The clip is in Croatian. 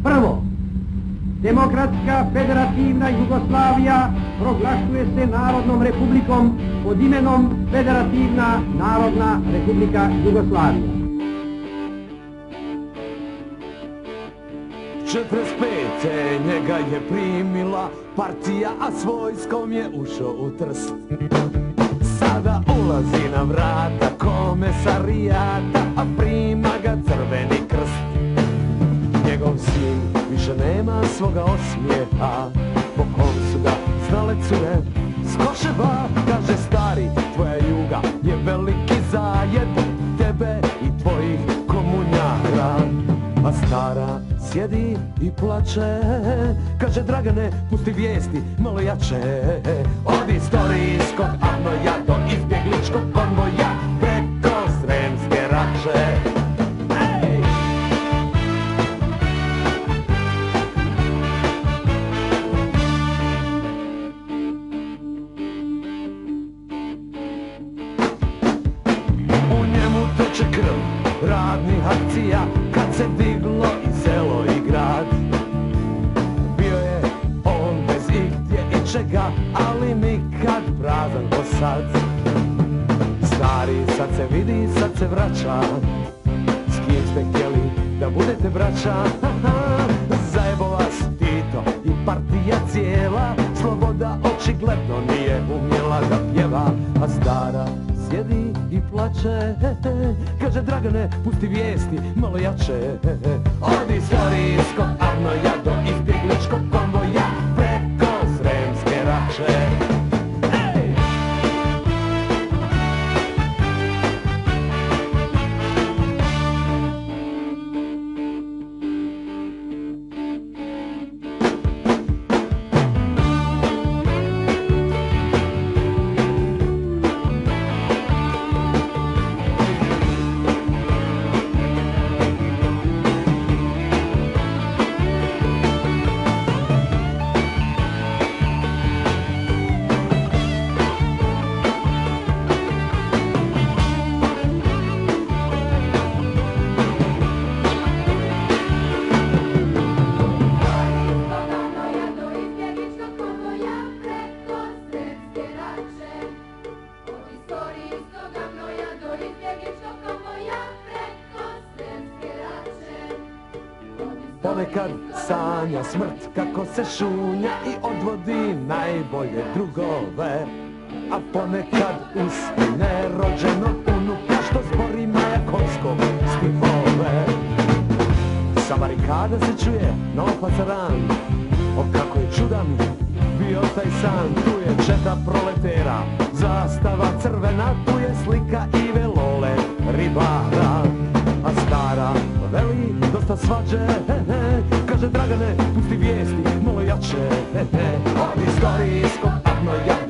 Prvo, Demokratska federativna Jugoslavija proglašuje se Narodnom republikom pod imenom Federativna Narodna Republika Jugoslavija. 45. njega je primila partija, a s vojskom je ušao u Trst. Sada ulazi na vrata komesarijata, a prima ga Crveni krst. Njegov sin više nema svoga osmijeha, po kom su ga znale cure s Koševa. Kaže stari, tvoja Juga je veliki zajed tebe i tvojih komunjara. A stara sjedi i plače, kaže Dragane, pusti vijesti malo jače. Od istorijskog avnoja do izbjegličkog konvoja, preko Sremske Rače. U njemu teče krv radnih akcija, kad se diglo i selo i grad. Bio je on bez igdje i čega, ali nikad prazan ko sad. Stari, sad se vidi, sad se vraća, s kim ste htjeli da budete braća. Zajebo vas Tito i partija cijela, sloboda očigledno nije umjela da pjeva. A stara sjedi i plače, kaže Dragane, pusti vijesti malo jače. Od istorijskog avnoja do izbjegličkog konvoja, preko Sremske Rače. Ponekad sanja smrt kako se šunja i odvodi najbolje drugove, a ponekad uspine rođenog unuka što zbori Majakovskog stihove. Sa barikada se čuje nov pasaran, o kako je čudan bio taj san. Tu je četa proletera, zastava crvena, tu je slika Ive Lole ribara. A stara veli dosta svađe, kaže Dragane, pusti vijesti malo jače. Od istorijskog avnoja